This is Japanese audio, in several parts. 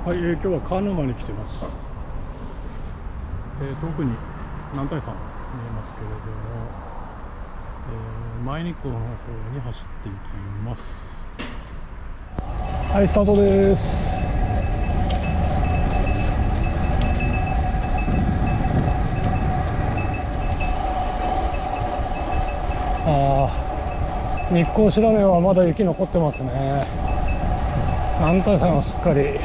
はい、今日は鹿沼に来てます。遠くに男体山見えますけれども、前日光の方に走っていきます。はい、スタートです。日光白根はまだ雪残ってますね。男体山はすっかり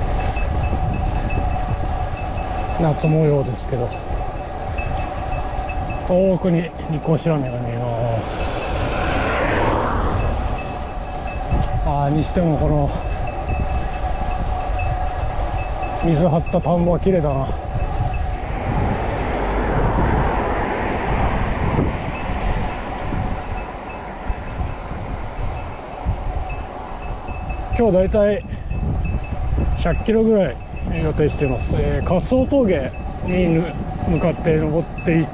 夏模様ですけど、遠くに日光白根が見えます。にしてもこの水張った田んぼは綺麗だな。今日だいたい100キロぐらい予定しています。滑走峠に向かって登っていって、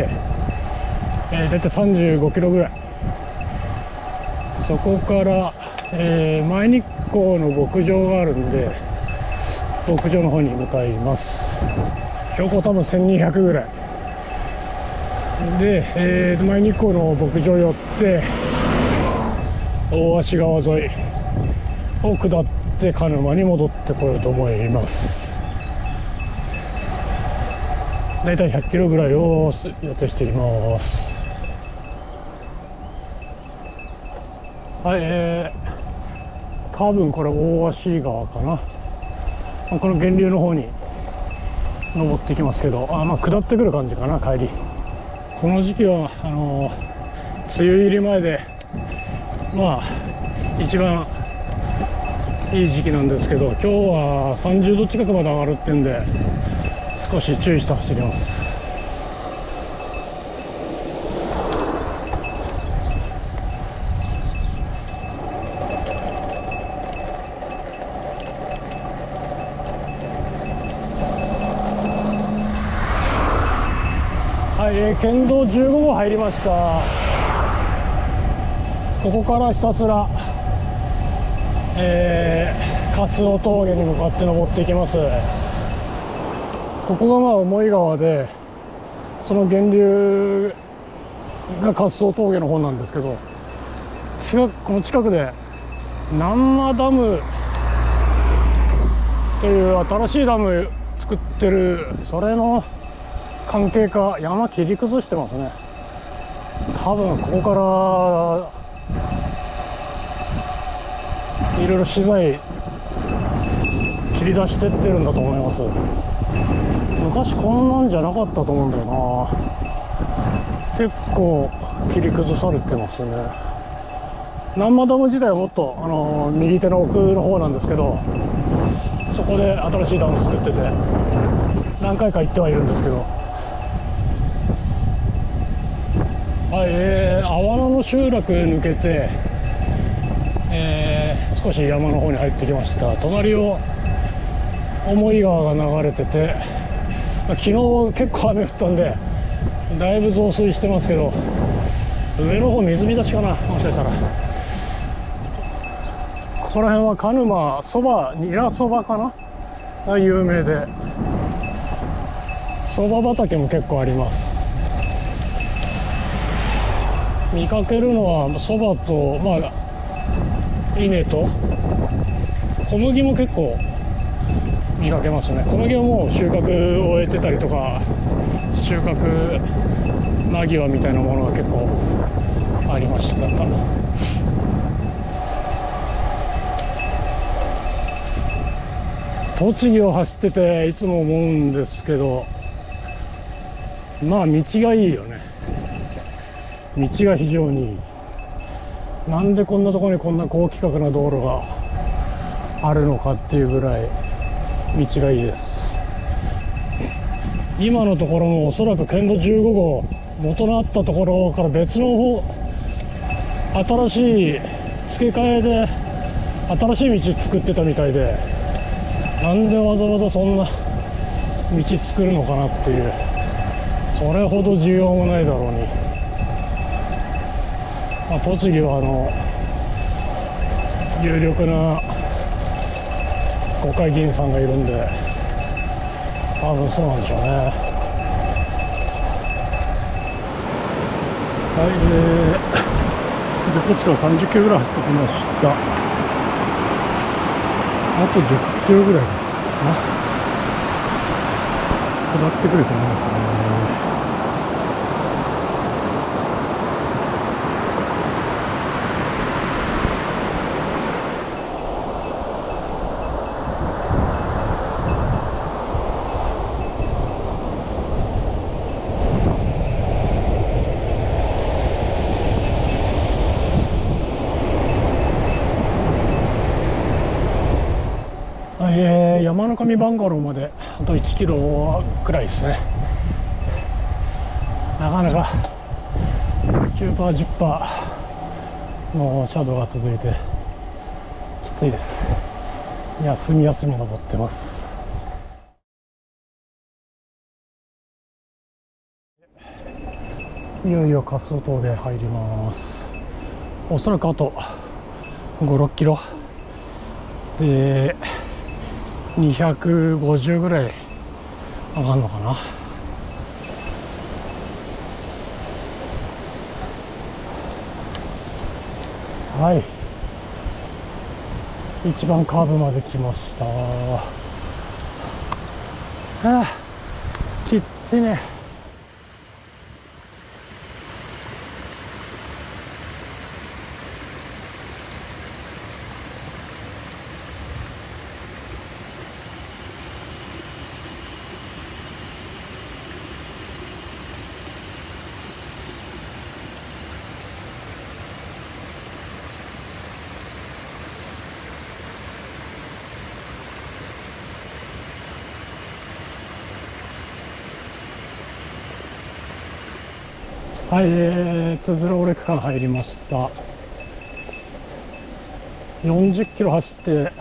だいたい35キロぐらい、そこから、前日光の牧場があるんで牧場の方に向かいます。標高多分1200ぐらいで、前日光の牧場寄って大芦川沿いを下って鹿沼に戻ってこようと思います。だいたい100キロぐらいを予定しています。はい、多分これ大芦川かな。この源流の方に登っていきますけど、下ってくる感じかな。帰りこの時期は梅雨入り前で一番いい時期なんですけど、今日は30度近くまで上がるってんで少し注意して走ります。はい、県道15号入りました。ここからひたすら粕尾峠に向かって登っていきます。ここが重井川で、その源流が粕尾峠の方なんですけど、この近くで難波ダムという新しいダム作ってる、それの関係か山切り崩してますね。多分ここからいろいろ資材切り出してってるんだと思います。昔こんなんじゃなかったと思うんだよな。結構切り崩されてますね。難波ダム自体はもっと右手の奥の方なんですけど、そこで新しいダム作ってて何回か行ってはいるんですけど、はい、阿波野の集落抜けて、少し山の方に入ってきました。隣を重井川が流れてて、昨日結構雨降ったんでだいぶ増水してますけど、上の方水浸しかな、もしかしたら。ここら辺は鹿沼そば、ニラそばかなが有名で、そば畑も結構あります。見かけるのはそばと稲と小麦も結構見かけますね。小麦はもう収穫を終えてたりとか、収穫間際みたいなものが結構ありました。栃木を走ってていつも思うんですけど、道がいいよね。道が非常にいい。なんでこんなところにこんな高規格な道路があるのかっていうぐらい道がいいです。今のところもおそらく県道15号元のあったところから別の方、新しい付け替えで新しい道作ってたみたいで、なんでわざわざそんな道作るのかなっていう、それほど需要もないだろうに。栃木は有力な国会議員さんがいるんで、多分そうなんでしょうね。はい、でこっちから30キロぐらい走ってきました。あと10キロぐらいかな。下ってくるそうなんですね。山の上バンガローまであと1キロくらいですね。なかなか 9%、10% のシャドウが続いてきついです。休み休み登ってます。いよいよ滑走峠入ります。おそらくあと5、6キロで250ぐらい上がるのかな。はい、一番カーブまで来ました。きっついね。はい、つづら折れ区間入りました。40キロ走って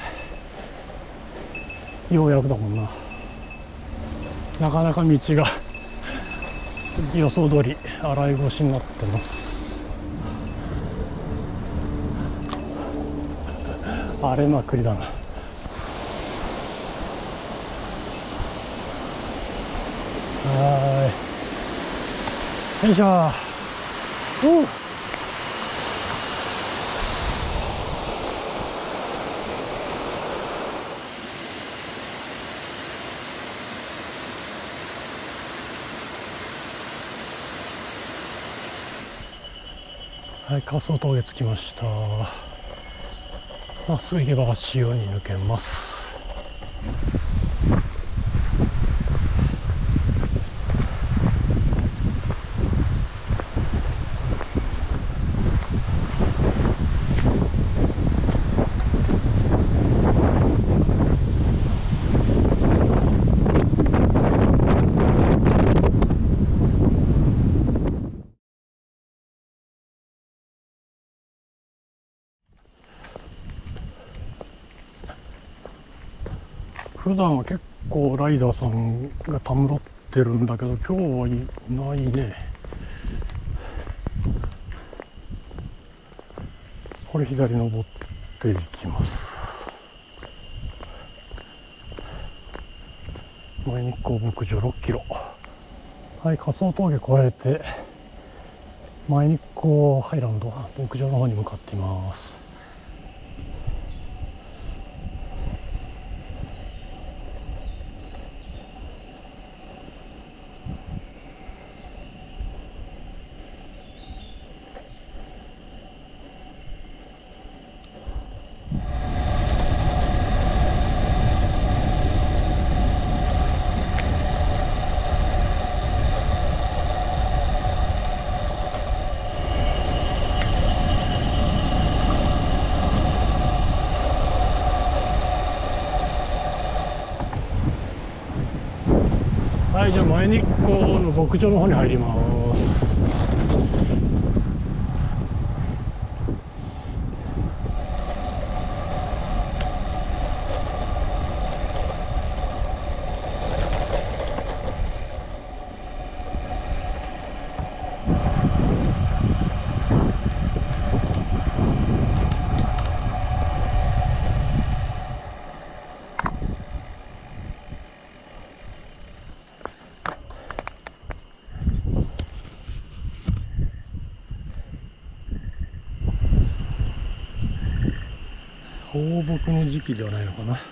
ようやくだもんな。なかなか道が予想通り洗い越しになってます。荒れまくりだな。よいしょ。はい、滑走峠着きました。まっすぐ行けば塩に抜けます。普段は結構ライダーさんがたむろってるんだけど、今日はいないね。これ左登っていきます。前日光牧場6キロ。はい、滑走峠越えて前日光ハイランド牧場の方に向かっています。はい、じゃあ前日光の牧場の方に入ります。 木の時期ではないのかな。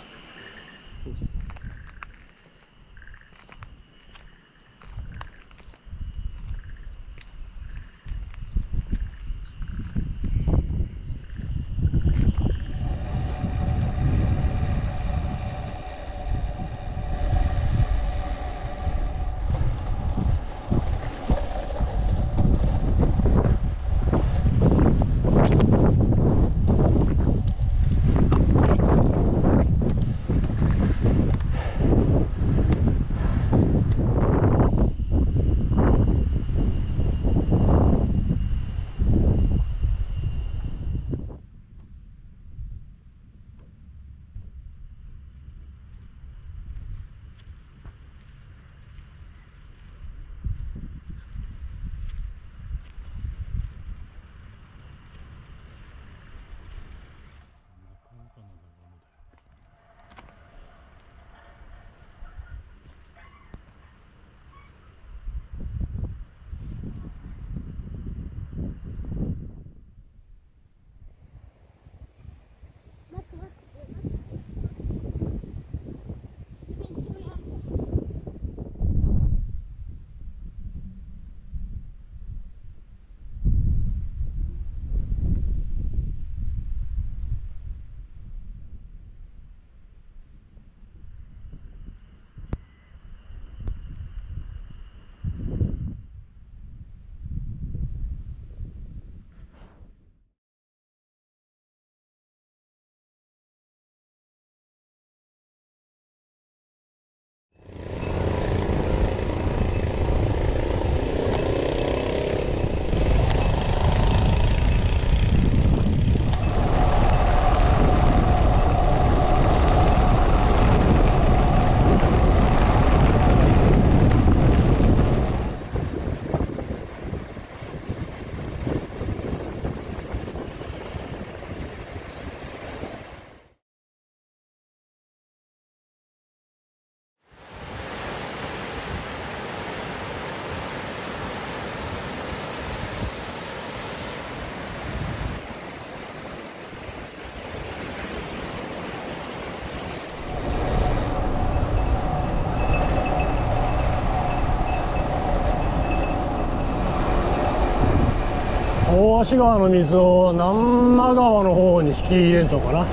大芦川の水を難波川の方に引き入れるのかな。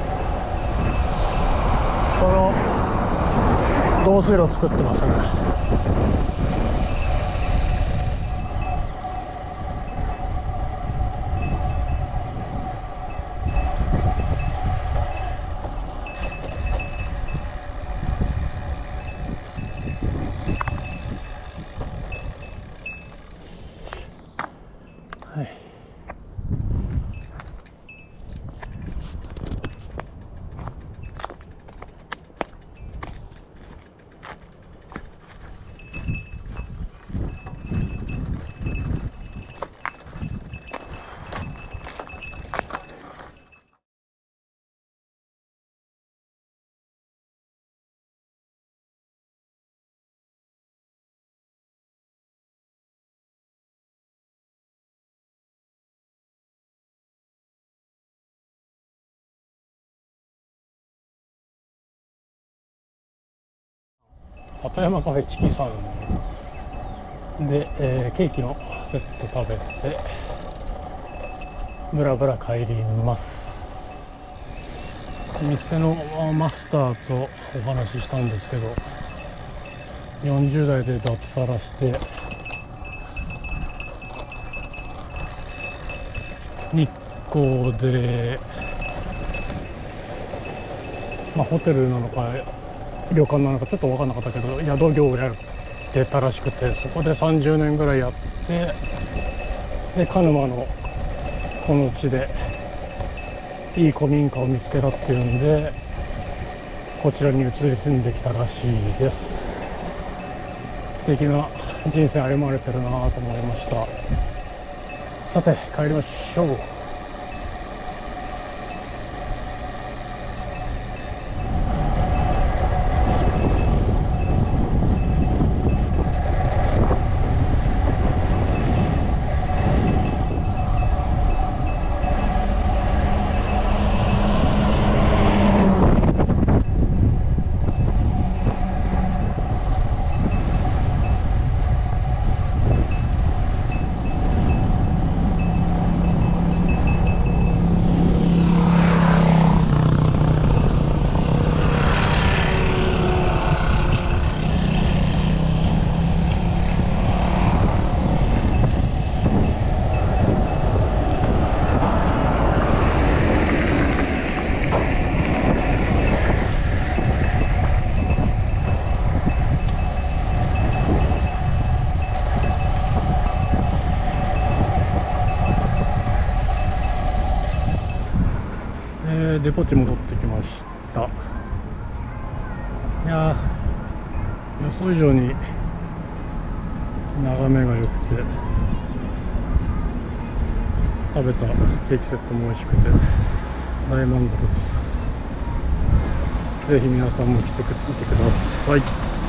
その導水路を作ってますね。はい。里山カフェチキサウナで、ケーキのセット食べてブラブラ帰ります。店のマスターとお話ししたんですけど、40代で脱サラして日光で、ホテルなのか旅館なのかちょっと分かんなかったけど宿業をやってたらしくて、そこで30年ぐらいやって、で鹿沼のこの地でいい古民家を見つけたっていうんでこちらに移り住んできたらしいです。素敵な人生歩まれてるなと思いました。さて帰りましょう。 土地戻ってきました。いやー、予想以上に眺めが良くて、食べたケーキセットも美味しくて大満足です。ぜひ皆さんも来てみてください。